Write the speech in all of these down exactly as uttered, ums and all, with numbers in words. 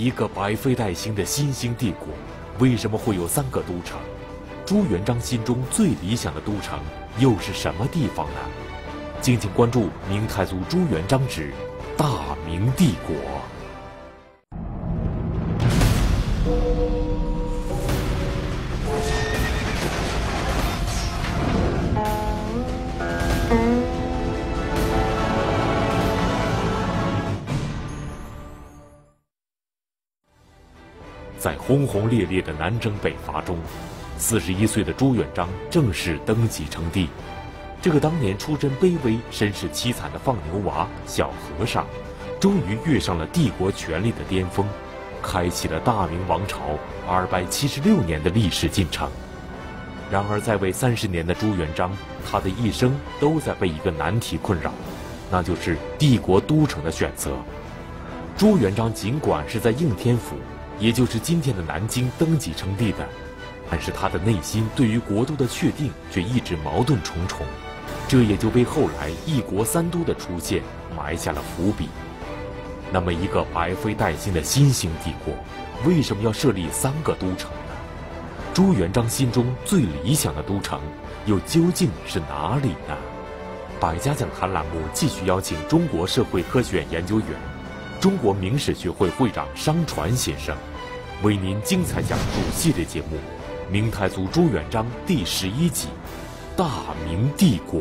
一个百废待兴的新兴帝国，为什么会有三个都城？朱元璋心中最理想的都城又是什么地方呢？敬请关注明太祖朱元璋之大明帝国。在轰轰烈烈的南征北伐中，四十一岁的朱元璋正式登基称帝。这个当年出身卑微、身世凄惨的放牛娃小和尚，终于跃上了帝国权力的巅峰，开启了大明王朝二百七十六年的历史进程。然而，在位三十年的朱元璋，他的一生都在被一个难题困扰，那就是帝国都城的选择。朱元璋尽管是在应天府，也就是今天的南京登基称帝的，但是他的内心对于国都的确定却一直矛盾重重，这也就为后来一国三都的出现埋下了伏笔。那么一个百废待兴的新兴帝国，为什么要设立三个都城呢？朱元璋心中最理想的都城又究竟是哪里呢？百家讲坛栏目继续邀请中国社会科学院研究员、中国明史学会会长商传先生，为您精彩讲述系列节目《明太祖朱元璋》第十一集《大明帝国》。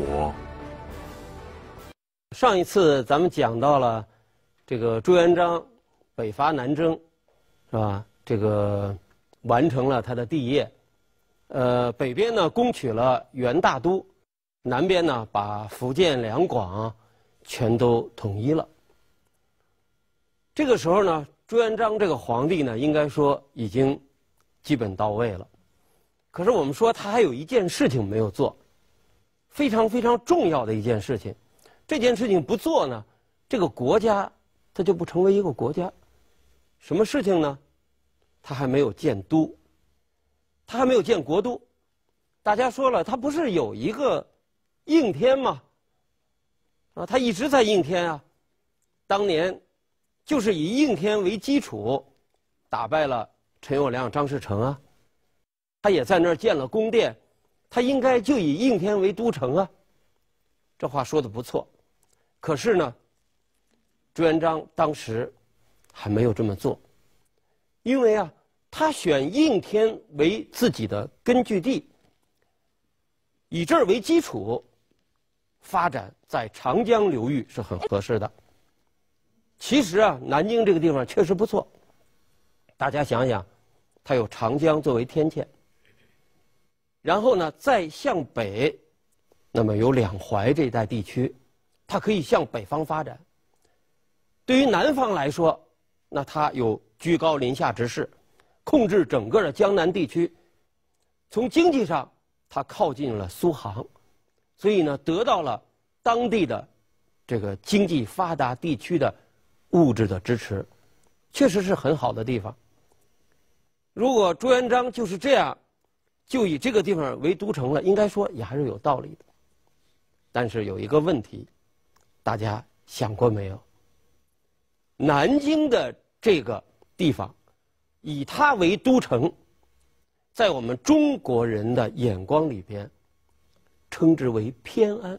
上一次咱们讲到了这个朱元璋北伐南征，是吧？这个完成了他的帝业，呃，北边呢攻取了元大都，南边呢把福建两广全都统一了。这个时候呢，朱元璋这个皇帝呢，应该说已经基本到位了。可是我们说他还有一件事情没有做，非常非常重要的一件事情。这件事情不做呢，这个国家它就不成为一个国家。什么事情呢？他还没有建都，他还没有建国都。大家说了，他不是有一个应天吗？啊，他一直在应天啊。当年就是以应天为基础，打败了陈友谅、张士诚啊。他也在那儿建了宫殿，他应该就以应天为都城啊。这话说得不错，可是呢，朱元璋当时还没有这么做，因为啊，他选应天为自己的根据地，以这儿为基础，发展在长江流域是很合适的。其实啊，南京这个地方确实不错。大家想想，它有长江作为天堑，然后呢，再向北，那么有两淮这一带地区，它可以向北方发展。对于南方来说，那它有居高临下之势，控制整个的江南地区。从经济上，它靠近了苏杭，所以呢，得到了当地的这个经济发达地区的物质的支持，确实是很好的地方。如果朱元璋就是这样，就以这个地方为都城了，应该说也还是有道理的。但是有一个问题，大家想过没有？南京的这个地方，以它为都城，在我们中国人的眼光里边，称之为偏安。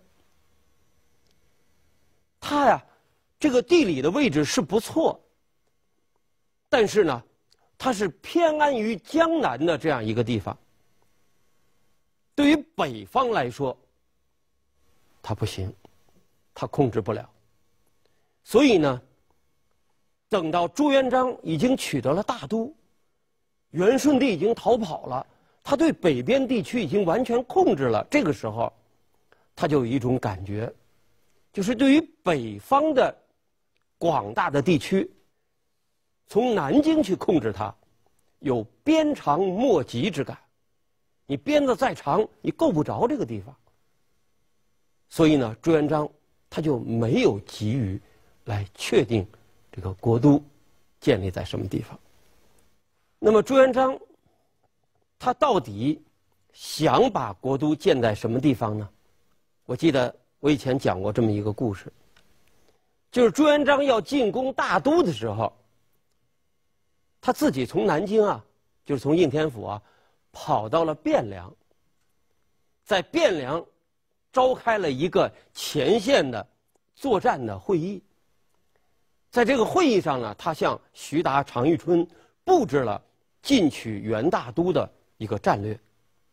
它呀，这个地理的位置是不错，但是呢，它是偏安于江南的这样一个地方。对于北方来说，它不行，它控制不了。所以呢，等到朱元璋已经取得了大都，元顺帝已经逃跑了，他对北边地区已经完全控制了。这个时候，他就有一种感觉，就是对于北方的广大的地区，从南京去控制它，有鞭长莫及之感。你鞭子再长，你够不着这个地方。所以呢，朱元璋他就没有急于来确定这个国都建立在什么地方。那么朱元璋他到底想把国都建在什么地方呢？我记得我以前讲过这么一个故事，就是朱元璋要进攻大都的时候， 他自己从南京啊，就是从应天府啊，跑到了汴梁，在汴梁召开了一个前线的作战的会议。在这个会议上呢，他向徐达、常遇春布置了进取元大都的一个战略。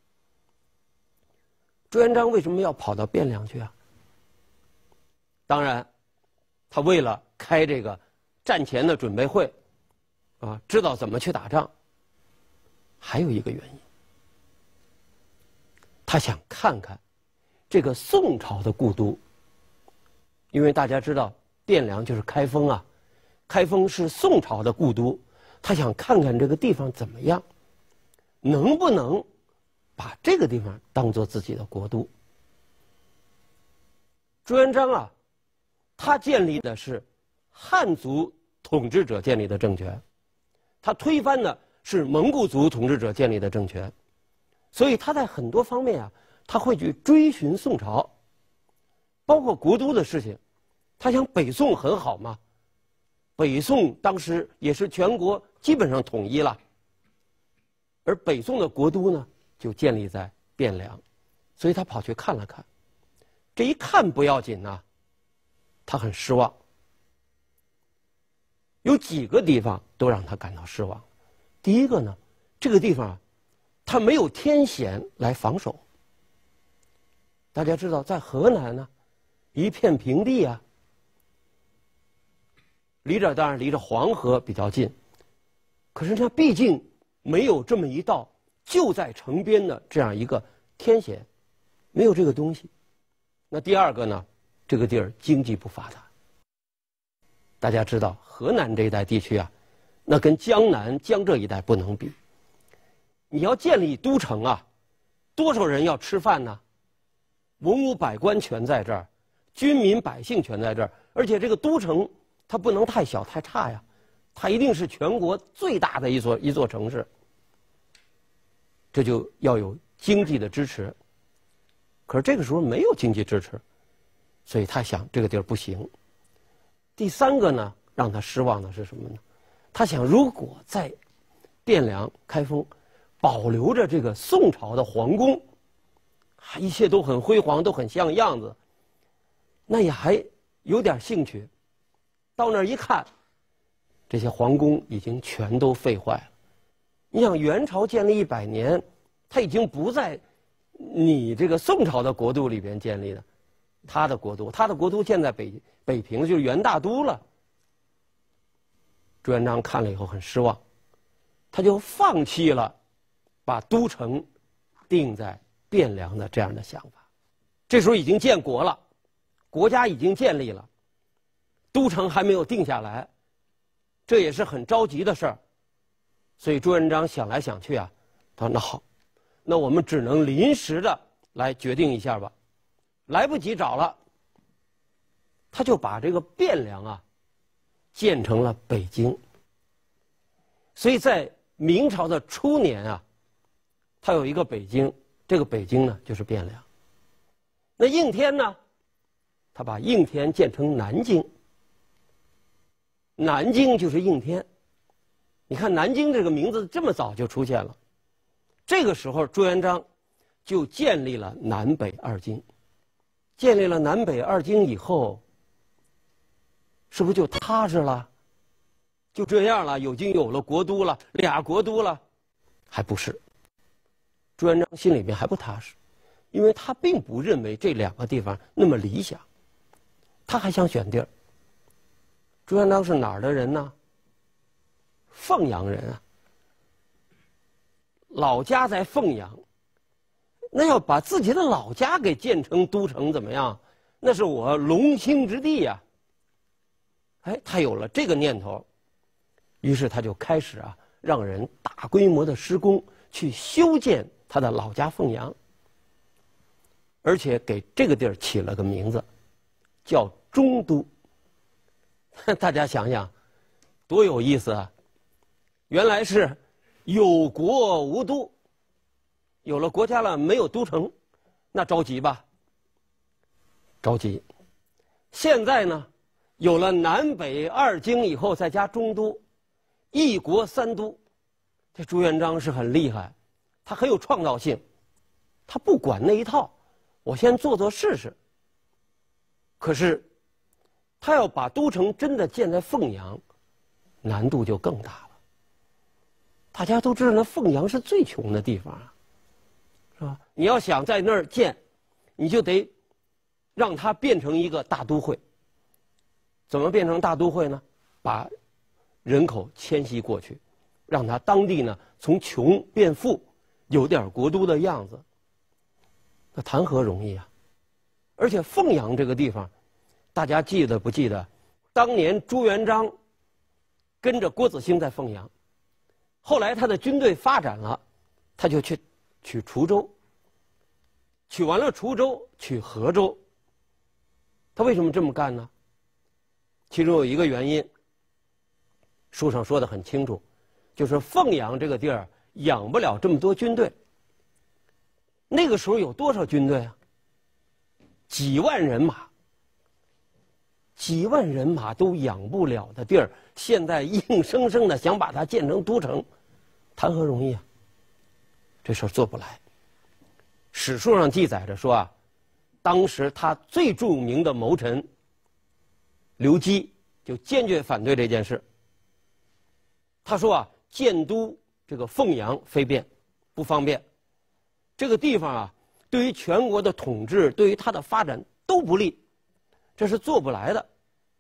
朱元璋为什么要跑到汴梁去啊？当然，他为了开这个战前的准备会，啊，知道怎么去打仗。还有一个原因，他想看看这个宋朝的故都，因为大家知道汴梁就是开封啊，开封是宋朝的故都，他想看看这个地方怎么样，能不能把这个地方当做自己的国都。朱元璋啊，他建立的是汉族统治者建立的政权，他推翻的是蒙古族统治者建立的政权，所以他在很多方面啊，他会去追寻宋朝，包括国都的事情。他想北宋很好嘛，北宋当时也是全国基本上统一了，而北宋的国都呢就建立在汴梁，所以他跑去看了看。这一看不要紧呐、啊，他很失望。有几个地方都让他感到失望。第一个呢，这个地方啊，它没有天险来防守。大家知道，在河南呢，一片平地啊，离着当然离着黄河比较近，可是它毕竟没有这么一道就在城边的这样一个天险，没有这个东西。那第二个呢，这个地儿经济不发达。大家知道，河南这一带地区啊，那跟江南江浙一带不能比。你要建立都城啊，多少人要吃饭呢？文武百官全在这儿，军民百姓全在这儿，而且这个都城它不能太小太差呀，它一定是全国最大的一座一座城市。这就要有经济的支持。可是这个时候没有经济支持，所以他想这个地儿不行。第三个呢，让他失望的是什么呢？他想，如果在汴梁、开封保留着这个宋朝的皇宫，一切都很辉煌，都很像样子，那也还有点兴趣。到那儿一看，这些皇宫已经全都废坏了。你想，元朝建立一百年，它已经不在你这个宋朝的国都里边建立的，他的国都，他的国都建在北北平，就是元大都了。朱元璋看了以后很失望，他就放弃了把都城定在汴梁的这样的想法。这时候已经建国了，国家已经建立了，都城还没有定下来，这也是很着急的事儿。所以朱元璋想来想去啊，他说：“那好，那我们只能临时的来决定一下吧。”来不及找了，他就把这个汴梁啊建成了北京。所以在明朝的初年啊，他有一个北京，这个北京呢就是汴梁。那应天呢，他把应天建成南京，南京就是应天。你看南京这个名字这么早就出现了，这个时候朱元璋就建立了南北二京。建立了南北二京以后，是不是就踏实了？就这样了，已经有了国都了，俩国都了？还不是。朱元璋心里面还不踏实，因为他并不认为这两个地方那么理想，他还想选地儿。朱元璋是哪儿的人呢？凤阳人啊，老家在凤阳。那要把自己的老家给建成都城怎么样？那是我龙兴之地呀、啊！哎，他有了这个念头，于是他就开始啊，让人大规模的施工去修建他的老家凤阳，而且给这个地儿起了个名字，叫中都。大家想想，多有意思啊！原来是有国无都。有了国家了，没有都城，那着急吧？着急。现在呢，有了南北二京以后，再加中都， 一国三都，这朱元璋是很厉害，他很有创造性，他不管那一套，我先做做试试。可是，他要把都城真的建在凤阳，难度就更大了。大家都知道，那凤阳是最穷的地方啊，是吧？你要想在那儿建，你就得让它变成一个大都会。怎么变成大都会呢？把人口迁徙过去，让它当地呢从穷变富，有点国都的样子。那谈何容易啊！而且凤阳这个地方，大家记得不记得？当年朱元璋跟着郭子兴在凤阳，后来他的军队发展了，他就去取滁州，取完了滁州，取河州。他为什么这么干呢？其中有一个原因，书上说得很清楚，就是凤阳这个地儿养不了这么多军队。那个时候有多少军队啊？几万人马，几万人马都养不了的地儿，现在硬生生的想把它建成都城，谈何容易啊！这事儿做不来。史书上记载着说啊，当时他最著名的谋臣刘基就坚决反对这件事。他说啊，建都这个凤阳非便，不方便，这个地方啊，对于全国的统治，对于它的发展都不利，这是做不来的。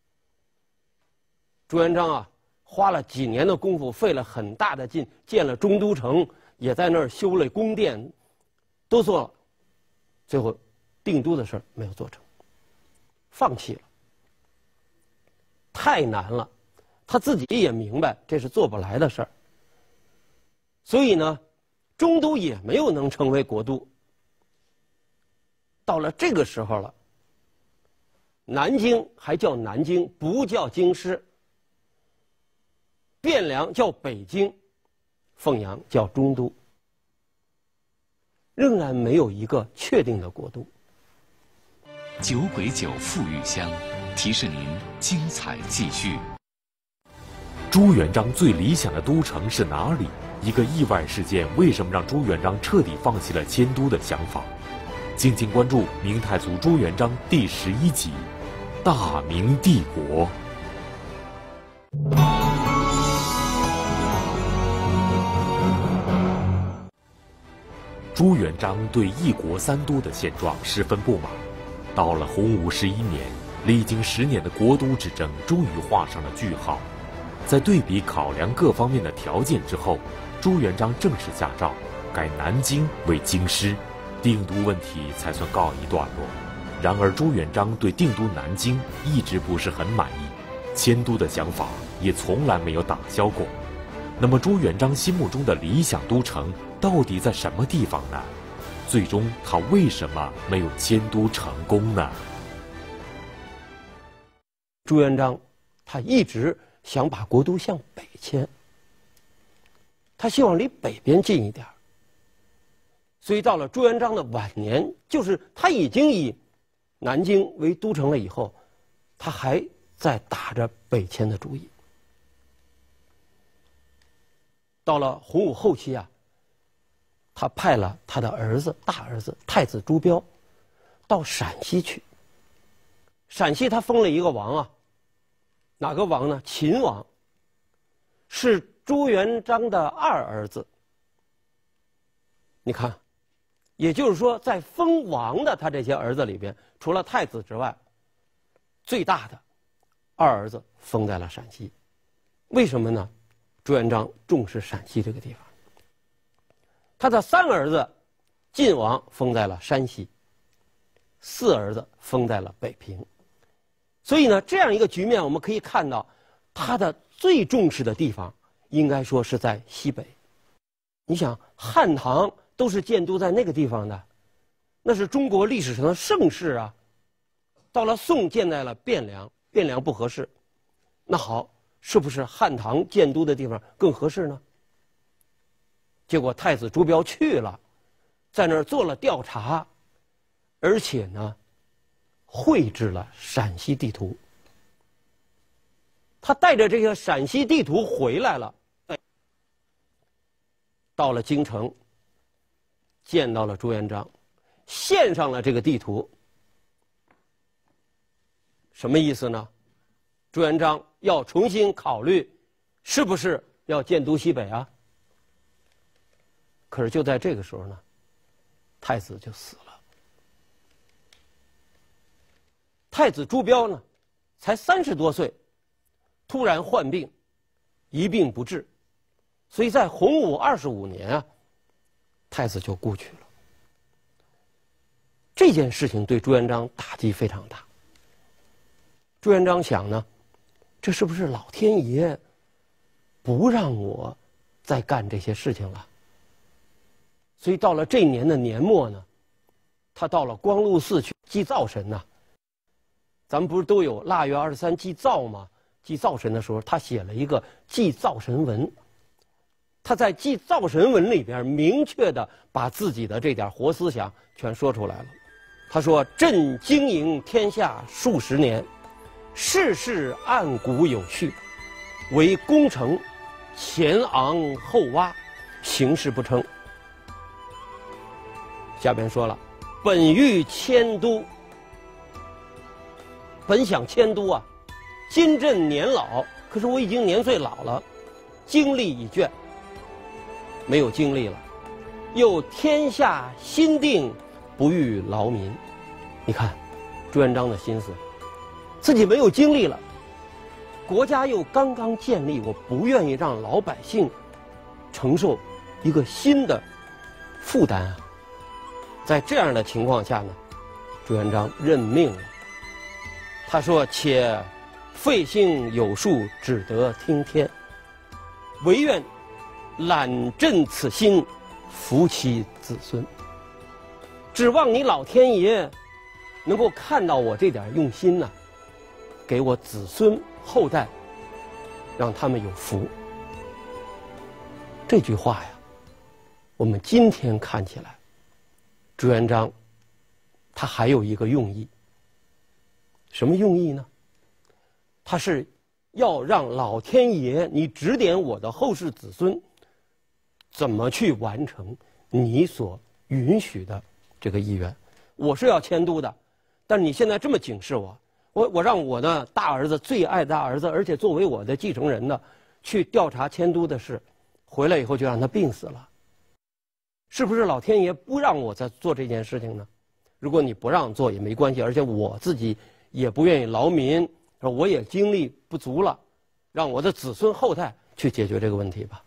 朱元璋啊，花了几年的功夫，费了很大的劲，建了中都城，也在那儿修了宫殿，都做了，最后定都的事儿没有做成，放弃了。太难了，他自己也明白这是做不来的事儿，所以呢，中都也没有能成为国都。到了这个时候了，南京还叫南京，不叫京师；汴梁叫北京，凤阳叫中都，仍然没有一个确定的国都。 酒鬼酒馥郁香，提示您精彩继续。 朱元璋最理想的都城是哪里？一个意外事件为什么让朱元璋彻底放弃了迁都的想法？敬请关注《明太祖朱元璋》第十一集《大明帝国》。朱元璋对一国三都的现状十分不满。到了洪武十一年，历经十年的国都之争终于画上了句号。在对比考量各方面的条件之后，朱元璋正式下诏改南京为京师，定都问题才算告一段落。然而朱元璋对定都南京一直不是很满意，迁都的想法也从来没有打消过。那么朱元璋心目中的理想都城到底在什么地方呢？最终他为什么没有迁都成功呢？ 朱元璋他一直想把国都向北迁，他希望离北边近一点。所以到了朱元璋的晚年，就是他已经以南京为都城了以后，他还在打着北迁的主意。到了洪武后期啊，他派了他的儿子大儿子太子朱标到陕西去。陕西他封了一个王啊，哪个王呢？秦王，是朱元璋的二儿子。你看，也就是说，在封王的他这些儿子里边，除了太子之外，最大的二儿子封在了陕西。为什么呢？朱元璋重视陕西这个地方。他的三儿子晋王封在了山西，四儿子封在了北平。所以呢，这样一个局面，我们可以看到，他的最重视的地方，应该说是在西北。你想，汉唐都是建都在那个地方的，那是中国历史上的盛世啊。到了宋，建在了汴梁，汴梁不合适。那好，是不是汉唐建都的地方更合适呢？结果太子朱标去了，在那儿做了调查，而且呢，绘制了陕西地图。他带着这个陕西地图回来了， 到了京城，见到了朱元璋，献上了这个地图。什么意思呢？朱元璋要重新考虑，是不是要建都西北啊？可是就在这个时候呢，太子就死了。太子朱标呢，才三十多岁，突然患病，一病不治，所以在洪武二十五年啊，太子就故去了。这件事情对朱元璋打击非常大。朱元璋想呢，这是不是老天爷不让我再干这些事情了？所以到了这年的年末呢，他到了光禄寺去祭灶神呐、啊。咱们不是都有腊月二十三祭灶吗？祭灶神的时候，他写了一个祭灶神文。他在祭灶神文里边明确的把自己的这点活思想全说出来了。他说：“朕经营天下数十年，事事按古有序，为工程前昂后挖，行事不称。”下边说了，本欲迁都，本想迁都啊，今朕年老，可是我已经年岁老了，精力已倦，没有精力了。又天下心定，不欲劳民。你看，朱元璋的心思，自己没有精力了，国家又刚刚建立，我不愿意让老百姓承受一个新的负担啊。在这样的情况下呢，朱元璋认命了。他说：“且废兴有术，只得听天。唯愿揽朕此心，福其子孙。指望你老天爷能够看到我这点用心呢、啊，给我子孙后代，让他们有福。”这句话呀，我们今天看起来，朱元璋他还有一个用意。什么用意呢？他是要让老天爷你指点我的后世子孙，怎么去完成你所允许的这个意愿。我是要迁都的，但是你现在这么警示我，我我让我的大儿子，最爱大儿子，而且作为我的继承人的，去调查迁都的事，回来以后就让他病死了。是不是老天爷不让我再做这件事情呢？如果你不让做也没关系，而且我自己也不愿意劳民，我也精力不足了，让我的子孙后代去解决这个问题吧。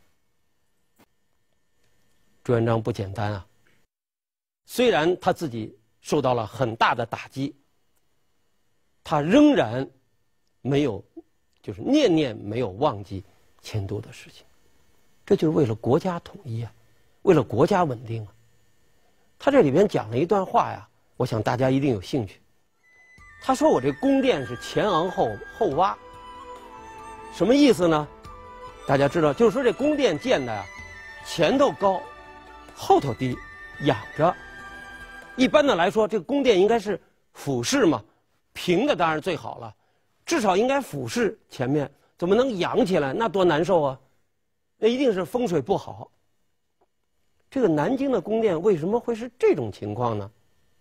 朱元璋不简单啊，虽然他自己受到了很大的打击，他仍然没有，就是念念没有忘记迁都的事情。这就是为了国家统一啊，为了国家稳定啊。他这里边讲了一段话呀，我想大家一定有兴趣。他说我这宫殿是前昂后后挖，什么意思呢？大家知道，就是说这宫殿建的呀，前头高，后头低，仰着。一般的来说，这个宫殿应该是俯视嘛，平的当然最好了，至少应该俯视前面，怎么能仰起来？那多难受啊！那一定是风水不好。这个南京的宫殿为什么会是这种情况呢？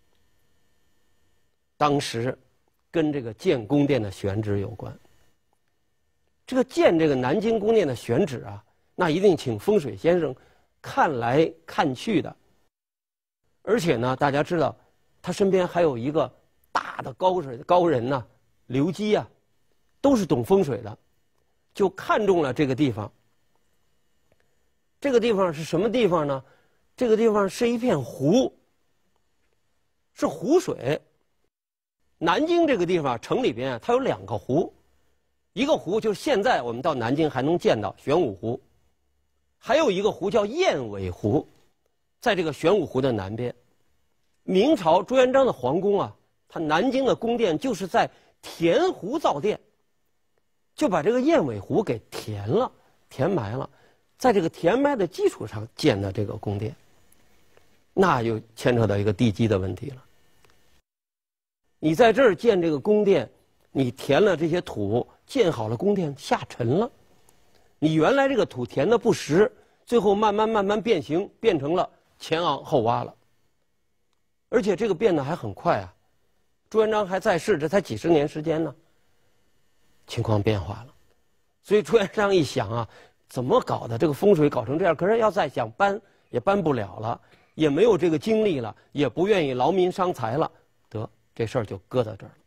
当时跟这个建宫殿的选址有关。这个建这个南京宫殿的选址啊，那一定请风水先生看来看去的。而且呢，大家知道，他身边还有一个大的高水高人呢、啊，刘基啊，都是懂风水的，就看中了这个地方。这个地方是什么地方呢？这个地方是一片湖，是湖水。南京这个地方城里边啊，它有两个湖，一个湖就是现在我们到南京还能见到玄武湖，还有一个湖叫燕尾湖，在这个玄武湖的南边。明朝朱元璋的皇宫啊，它南京的宫殿就是在填湖造殿，就把这个燕尾湖给填了，填埋了，在这个填埋的基础上建的这个宫殿，那就牵扯到一个地基的问题了。你在这儿建这个宫殿，你填了这些土，建好了宫殿下沉了，你原来这个土填的不实， 最后慢慢慢慢变形，变成了前昂后挖了。而且这个变得还很快啊！朱元璋还在世，这才几十年时间呢，情况变化了。所以朱元璋一想啊，怎么搞的？这个风水搞成这样，可是要再想搬也搬不了了，也没有这个精力了，也不愿意劳民伤财了，得这事儿就搁在这儿了。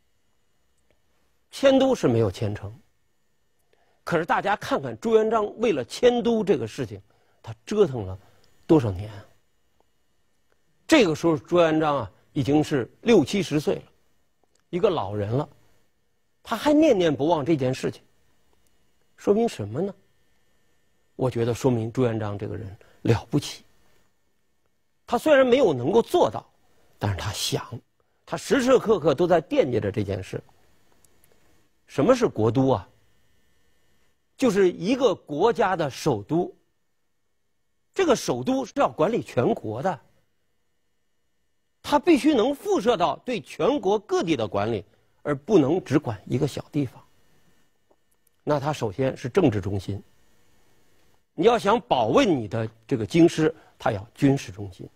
迁都是没有迁成，可是大家看看朱元璋为了迁都这个事情，他折腾了多少年啊？这个时候朱元璋啊已经是六七十岁了，一个老人了，他还念念不忘这件事情，说明什么呢？我觉得说明朱元璋这个人了不起。他虽然没有能够做到，但是他想，他时时刻刻都在惦记着这件事。什么是国都啊？就是一个国家的首都。这个首都是要管理全国的，它必须能辐射到对全国各地的管理，而不能只管一个小地方。那它首先是政治中心。你要想保卫你的这个京师，它要军事中心。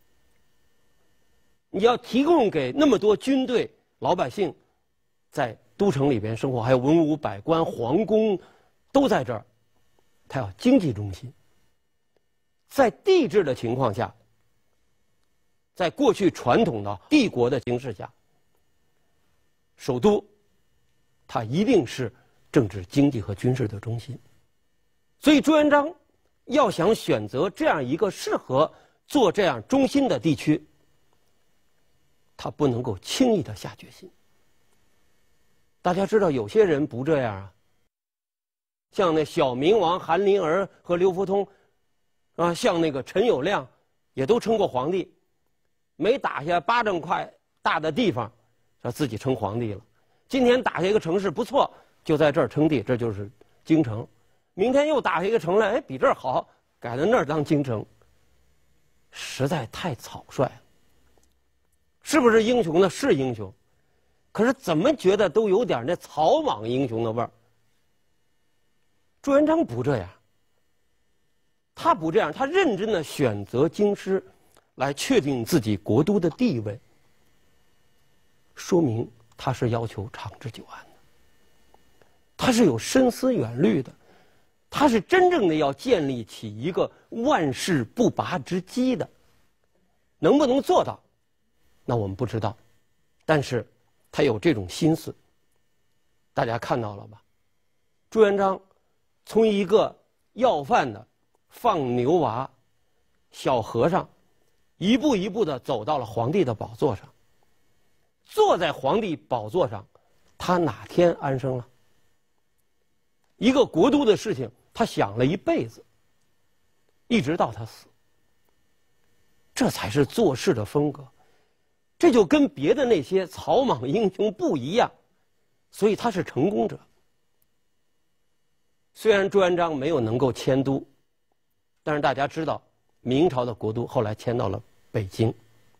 你要提供给那么多军队、老百姓在都城里边生活，还有文武百官、皇宫都在这儿，它要经济中心。在帝制的情况下，在过去传统的帝国的形势下，首都它一定是政治、经济和军事的中心。所以朱元璋要想选择这样一个适合做这样中心的地区，他不能够轻易的下决心。大家知道有些人不这样啊，像那小明王韩林儿和刘福通啊，像那个陈友谅也都称过皇帝，没打下巴掌块大的地方，他自己称皇帝了。今天打下一个城市不错，就在这儿称帝，这就是京城。明天又打下一个城来，哎，比这儿好，改到那儿当京城，实在太草率了。是不是英雄呢？是英雄，可是怎么觉得都有点那草莽英雄的味儿。朱元璋不这样，他不这样，他认真的选择京师来确定自己国都的地位，说明他是要求长治久安的，他是有深思远虑的，他是真正的要建立起一个万世不拔之基的。能不能做到，那我们不知道，但是他有这种心思。大家看到了吧？朱元璋从一个要饭的放牛娃小和尚，一步一步的走到了皇帝的宝座上。坐在皇帝宝座上，他哪天安生了？一个国都的事情，他想了一辈子，一直到他死。这才是做事的风格，这就跟别的那些草莽英雄不一样，所以他是成功者。虽然朱元璋没有能够迁都，但是大家知道，明朝的国都后来迁到了北京。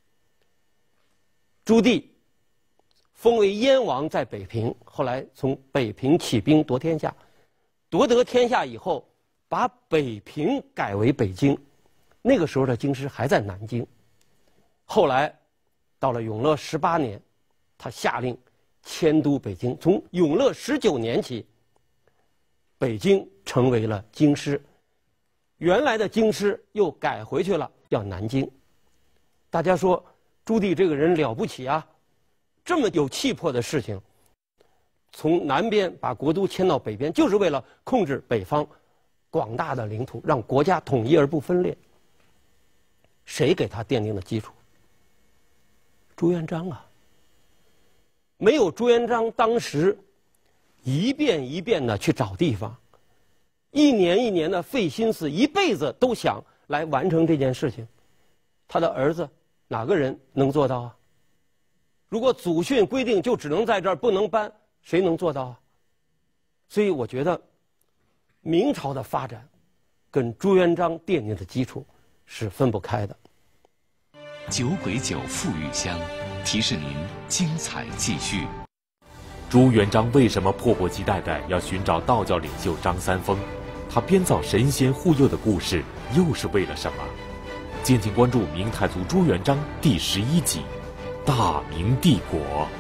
朱棣封为燕王，在北平，后来从北平起兵夺天下，夺得天下以后，把北平改为北京。那个时候的京师还在南京。后来到了永乐十八年，他下令迁都北京。从永乐十九年起，北京成为了京师，原来的京师又改回去了，叫南京。大家说朱棣这个人了不起啊，这么有气魄的事情，从南边把国都迁到北边，就是为了控制北方广大的领土，让国家统一而不分裂。谁给他奠定的基础？朱元璋啊！没有朱元璋当时一遍一遍的去找地方，一年一年的费心思，一辈子都想来完成这件事情，他的儿子哪个人能做到啊？如果祖训规定就只能在这儿不能搬，谁能做到啊？所以我觉得明朝的发展跟朱元璋奠定的基础是分不开的。 酒鬼酒馥郁香，提示您精彩继续。 朱元璋为什么迫不及待地要寻找道教领袖张三丰？ 他编造神仙护佑的故事又是为了什么？敬请关注明太祖朱元璋第十一集《大明帝国》。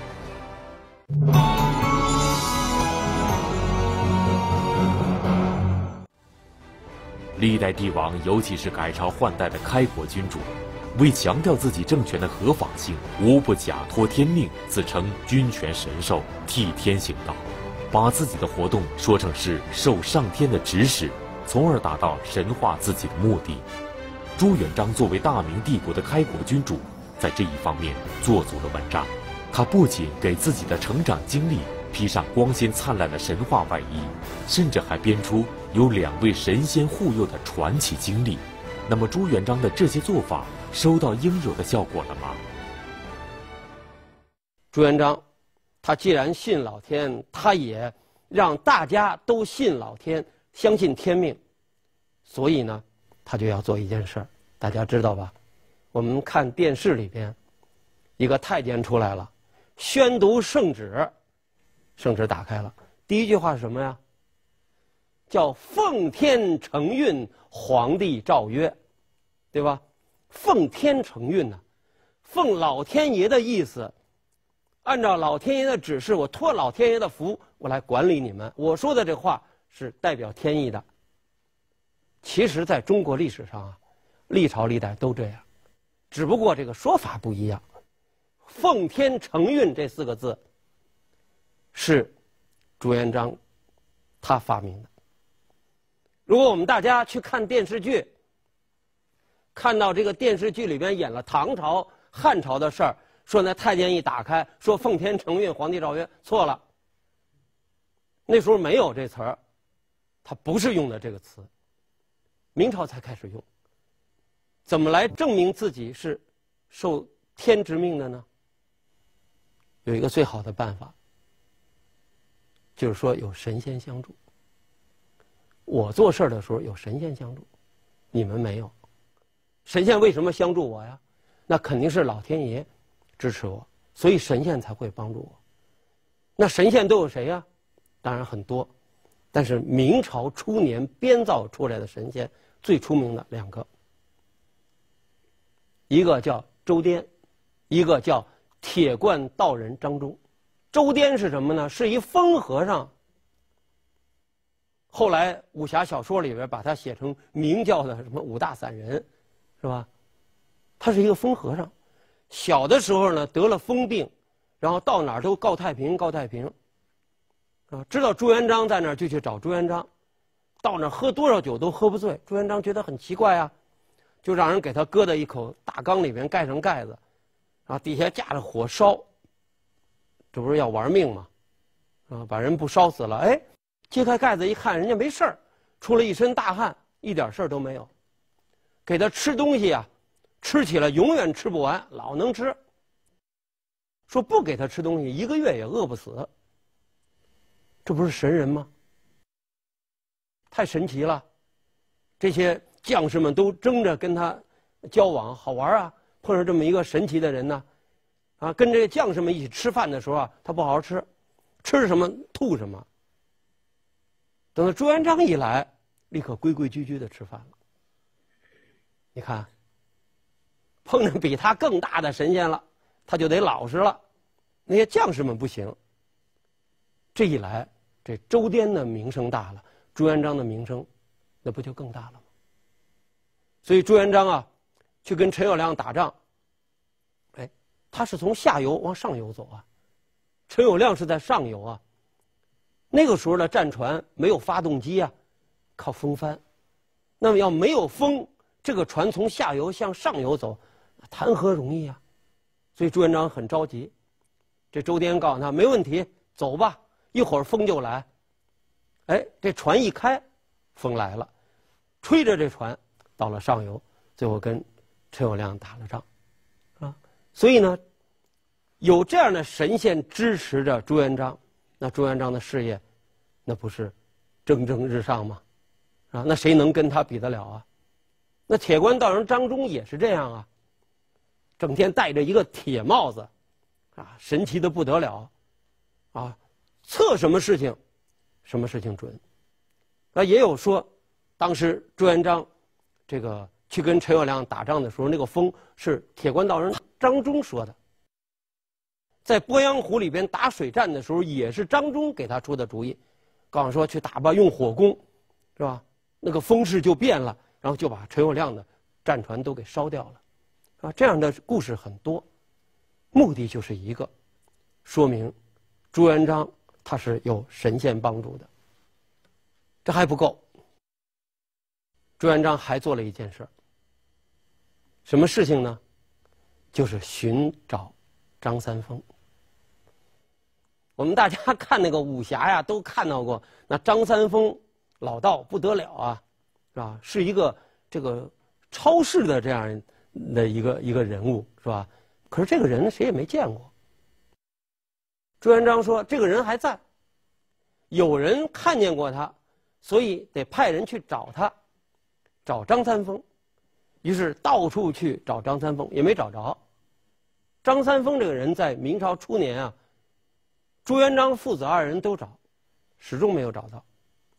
历代帝王，尤其是改朝换代的开国君主，为强调自己政权的合法性，无不假托天命，自称君权神授，替天行道，把自己的活动说成是受上天的指使，从而达到神化自己的目的。朱元璋作为大明帝国的开国君主，在这一方面做足了文章。他不仅给自己的成长经历披上光鲜灿烂的神话外衣，甚至还编出有两位神仙护佑的传奇经历。那么朱元璋的这些做法收到应有的效果了吗？ 朱元璋他既然信老天，他也让大家都信老天，相信天命，所以呢他就要做一件事儿，大家知道吧？我们看电视里边一个太监出来了，宣读圣旨，圣旨打开了，第一句话是什么呀？叫奉天承运，皇帝诏曰，对吧？奉天承运呢、啊，奉老天爷的意思，按照老天爷的指示，我托老天爷的福，我来管理你们。我说的这话是代表天意的。其实在中国历史上啊，历朝历代都这样，只不过这个说法不一样。奉天承运这四个字是朱元璋他发明的。如果我们大家去看电视剧，看到这个电视剧里边演了唐朝、汉朝的事儿，说那太监一打开说奉天承运，皇帝诏曰，错了。那时候没有这词儿，他不是用的这个词，明朝才开始用。怎么来证明自己是受天之命的呢？有一个最好的办法，就是说有神仙相助。我做事的时候有神仙相助，你们没有。神仙为什么相助我呀？那肯定是老天爷支持我，所以神仙才会帮助我。那神仙都有谁呀？当然很多，但是明朝初年编造出来的神仙最出名的两个，一个叫周颠，一个叫铁罐道人张忠。周颠是什么呢？是一疯和尚。后来武侠小说里边把他写成明教的什么五大散人，是吧？他是一个疯和尚，小的时候呢得了疯病，然后到哪儿都告太平告太平，啊，知道朱元璋在那儿就去找朱元璋，到那儿喝多少酒都喝不醉。朱元璋觉得很奇怪啊，就让人给他搁在一口大缸里边，盖上盖子，然后底下架着火烧，这不是要玩命吗？啊，把人不烧死了，哎。揭开盖子一看，人家没事儿，出了一身大汗，一点事儿都没有。给他吃东西啊，吃起来永远吃不完，老能吃。说不给他吃东西，一个月也饿不死。这不是神人吗？太神奇了！这些将士们都争着跟他交往，好玩啊！碰上这么一个神奇的人呢，啊，跟这些将士们一起吃饭的时候啊，他不好好吃，吃什么吐什么。等到朱元璋一来，立刻规规矩矩的吃饭了。你看，碰着比他更大的神仙了，他就得老实了。那些将士们不行。这一来，这周颠的名声大了，朱元璋的名声，那不就更大了吗？所以朱元璋啊，去跟陈友谅打仗，哎，他是从下游往上游走啊，陈友谅是在上游啊。那个时候的战船没有发动机啊，靠风帆。那么要没有风，这个船从下游向上游走，谈何容易啊！所以朱元璋很着急。这周颠告诉他没问题，走吧，一会儿风就来。哎，这船一开，风来了，吹着这船到了上游，最后跟陈友谅打了仗，啊，所以呢，有这样的神仙支持着朱元璋。那朱元璋的事业，那不是蒸蒸日上吗？啊，那谁能跟他比得了啊？那铁罐道人张忠也是这样啊，整天戴着一个铁帽子，啊，神奇的不得了，啊，测什么事情，什么事情准。啊，也有说当时朱元璋这个去跟陈友谅打仗的时候，那个风是铁关道人张忠说的。在鄱阳湖里边打水战的时候，也是张忠给他出的主意，告诉说去打吧，用火攻，是吧？那个风势就变了，然后就把陈友谅的战船都给烧掉了，啊，这样的故事很多，目的就是一个，说明朱元璋他是有神仙帮助的。这还不够，朱元璋还做了一件事，什么事情呢？就是寻找张三丰。我们大家看那个武侠呀，都看到过，那张三丰老道不得了啊，是吧？是一个这个超世的这样的一个一个人物，是吧？可是这个人谁也没见过。朱元璋说这个人还在，有人看见过他，所以得派人去找他，找张三丰。于是到处去找张三丰，也没找着。张三丰这个人在明朝初年啊，朱元璋父子二人都找，始终没有找到。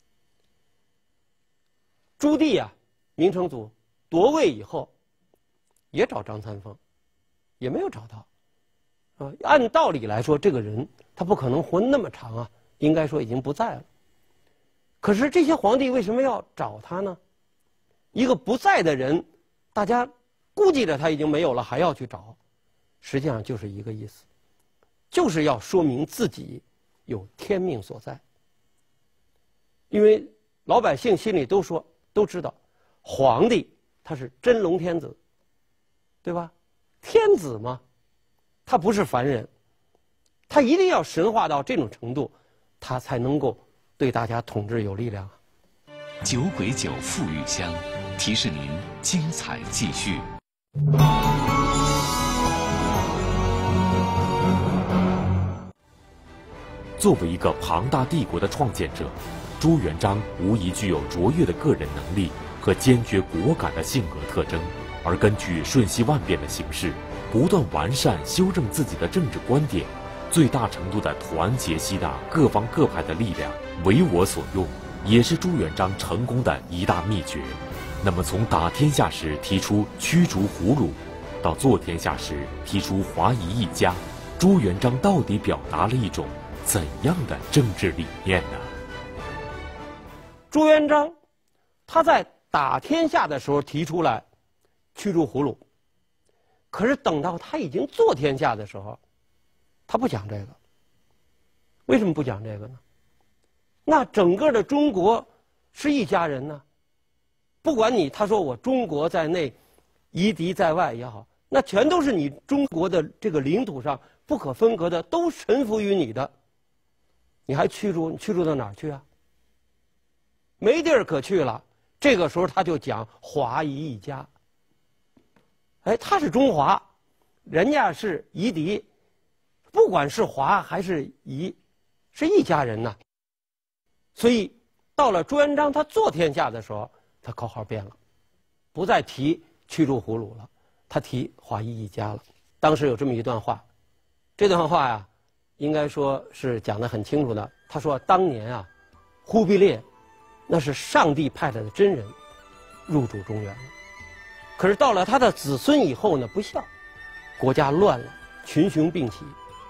朱棣啊，明成祖夺位以后，也找张三丰，也没有找到。啊，按道理来说，这个人他不可能活那么长啊，应该说已经不在了。可是这些皇帝为什么要找他呢？一个不在的人，大家估计着他已经没有了，还要去找，实际上就是一个意思，就是要说明自己有天命所在。因为老百姓心里都说都知道，皇帝他是真龙天子，对吧？天子嘛，他不是凡人，他一定要神化到这种程度，他才能够对大家统治有力量。 酒鬼酒馥郁香，提示您精彩继续。 作为一个庞大帝国的创建者，朱元璋无疑具有卓越的个人能力和坚决果敢的性格特征，而根据瞬息万变的形势，不断完善修正自己的政治观点，最大程度地团结吸纳各方各派的力量，为我所用，也是朱元璋成功的一大秘诀。那么从打天下时提出驱逐胡虏，到做天下时提出华夷一家，朱元璋到底表达了一种怎样的政治理念呢？ 朱元璋他在打天下的时候提出来驱逐胡虏，可是等到他已经做天下的时候，他不讲这个。为什么不讲这个呢？那整个的中国是一家人呢，不管你他说我中国在内，夷狄在外也好，那全都是你中国的这个领土上不可分割的，都臣服于你的，你还驱逐？你驱逐到哪儿去啊？没地儿可去了。这个时候他就讲华夷一家。哎，他是中华，人家是夷狄，不管是华还是夷，是一家人呐。所以到了朱元璋他做天下的时候，他口号变了，不再提驱逐胡虏了，他提华夷一家了。当时有这么一段话，这段话呀，应该说是讲得很清楚的。他说当年啊，忽必烈那是上帝派来的真人入主中原了，可是到了他的子孙以后呢，不孝，国家乱了，群雄并起。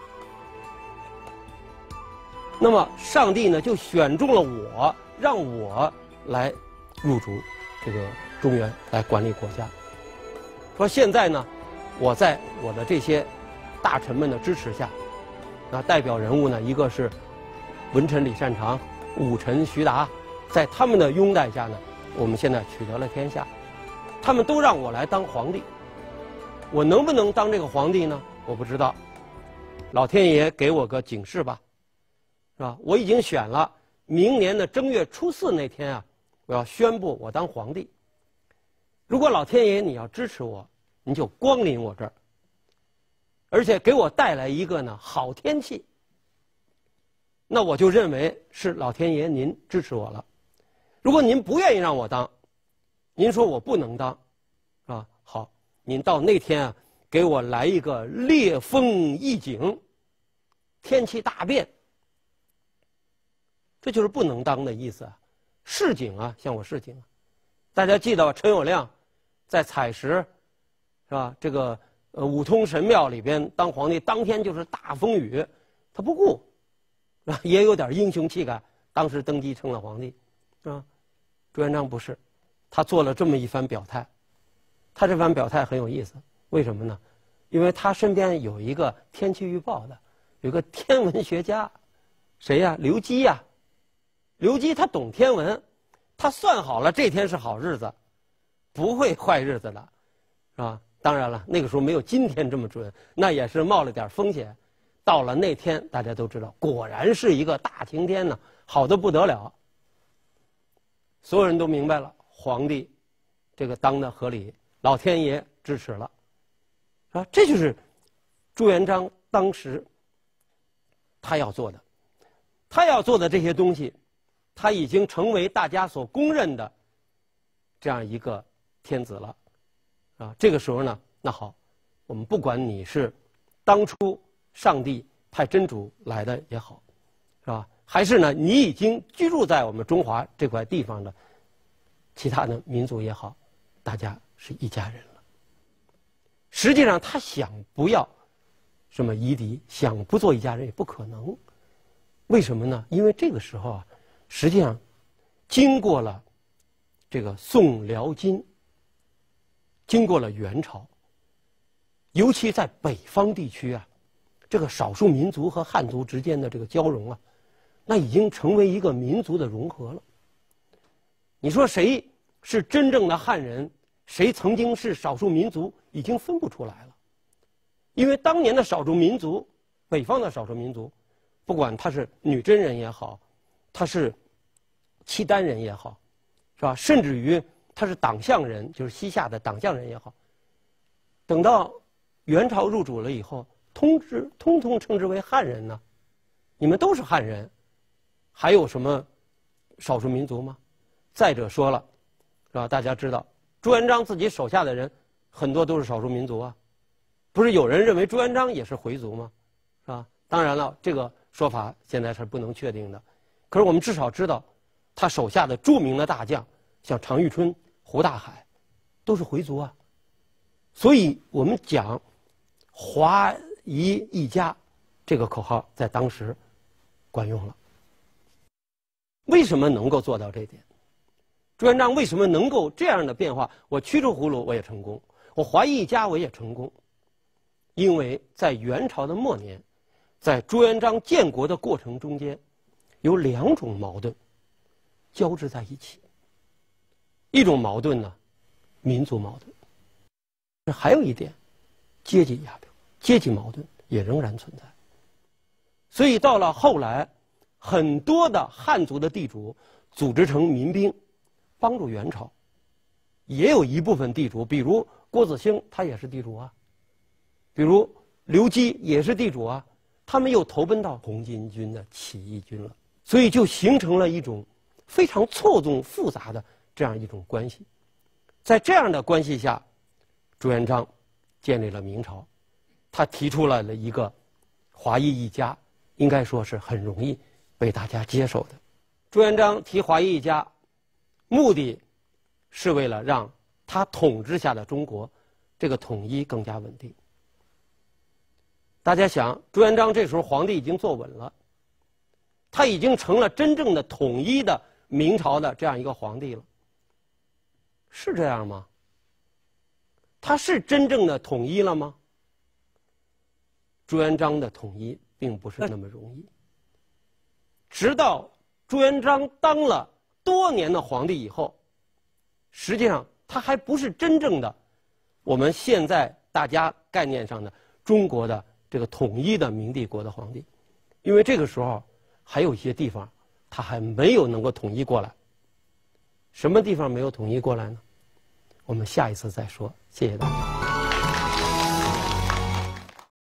那么上帝呢就选中了我，让我来入主这个中原，来管理国家。说现在呢，我在我的这些大臣们的支持下，那代表人物呢，一个是文臣李善长，武臣徐达，在他们的拥戴下呢，我们现在取得了天下。他们都让我来当皇帝，我能不能当这个皇帝呢？我不知道，老天爷给我个警示吧，是吧？我已经选了，明年的正月初四那天啊，我要宣布我当皇帝。如果老天爷你要支持我，你就光临我这儿，而且给我带来一个呢好天气，那我就认为是老天爷您支持我了。如果您不愿意让我当，您说我不能当，啊，好，您到那天啊，给我来一个烈风一景，天气大变，这就是不能当的意思啊。示警啊，向我示警啊。 大家记得陈友谅在采石，是吧？这个呃五通神庙里边当皇帝，当天就是大风雨，他不顾，啊，也有点英雄气概。当时登基成了皇帝，啊，朱元璋不是，他做了这么一番表态。他这番表态很有意思，为什么呢？因为他身边有一个天气预报的，有个天文学家，谁呀？刘基呀。刘基他懂天文，他算好了这天是好日子，不会坏日子的，是吧？当然了，那个时候没有今天这么准，那也是冒了点风险。到了那天，大家都知道，果然是一个大晴天呢，好得不得了。所有人都明白了，皇帝这个当的合理，老天爷支持了，啊，这就是朱元璋当时他要做的，他要做的这些东西，他已经成为大家所公认的这样一个天子了，啊，这个时候呢，那好，我们不管你是当初上帝派真主来的也好，是吧？还是呢，你已经居住在我们中华这块地方的其他的民族也好，大家是一家人了。实际上，他想不要什么夷狄，想不做一家人也不可能。为什么呢？因为这个时候啊，实际上经过了这个宋辽金，经过了元朝，尤其在北方地区啊，这个少数民族和汉族之间的这个交融啊，那已经成为一个民族的融合了。你说谁是真正的汉人，谁曾经是少数民族，已经分不出来了。因为当年的少数民族，北方的少数民族，不管他是女真人也好，他是契丹人也好，是吧？甚至于他是党项人，就是西夏的党项人也好，等到元朝入主了以后，通知通通称之为汉人呢。你们都是汉人，还有什么少数民族吗？再者说了，是吧？大家知道朱元璋自己手下的人很多都是少数民族啊，不是有人认为朱元璋也是回族吗？是吧？当然了，这个说法现在是不能确定的，可是我们至少知道，他手下的著名的大将，像常遇春、胡大海，都是回族啊。所以我们讲华夷一家这个口号在当时管用了。为什么能够做到这点？朱元璋为什么能够这样的变化？我驱除胡虏我也成功，我华夷一家我也成功，因为在元朝的末年，在朱元璋建国的过程中间，有两种矛盾交织在一起。一种矛盾呢，民族矛盾；还有一点，阶级压迫、阶级矛盾也仍然存在。所以到了后来，很多的汉族的地主组织成民兵，帮助元朝。也有一部分地主，比如郭子兴，他也是地主啊；比如刘基也是地主啊。他们又投奔到红巾军的起义军了，所以就形成了一种非常错综复杂的这样一种关系。在这样的关系下，朱元璋建立了明朝，他提出了一个华夷一家，应该说是很容易被大家接受的。朱元璋提华夷一家，目的是为了让他统治下的中国这个统一更加稳定。大家想，朱元璋这时候皇帝已经坐稳了，他已经成了真正的统一的明朝的这样一个皇帝了，是这样吗？他是真正的统一了吗？朱元璋的统一并不是那么容易。直到朱元璋当了多年的皇帝以后，实际上他还不是真正的我们现在大家概念上的中国的这个统一的明帝国的皇帝，因为这个时候还有一些地方他还没有能够统一过来。什么地方没有统一过来呢？我们下一次再说。谢谢大家。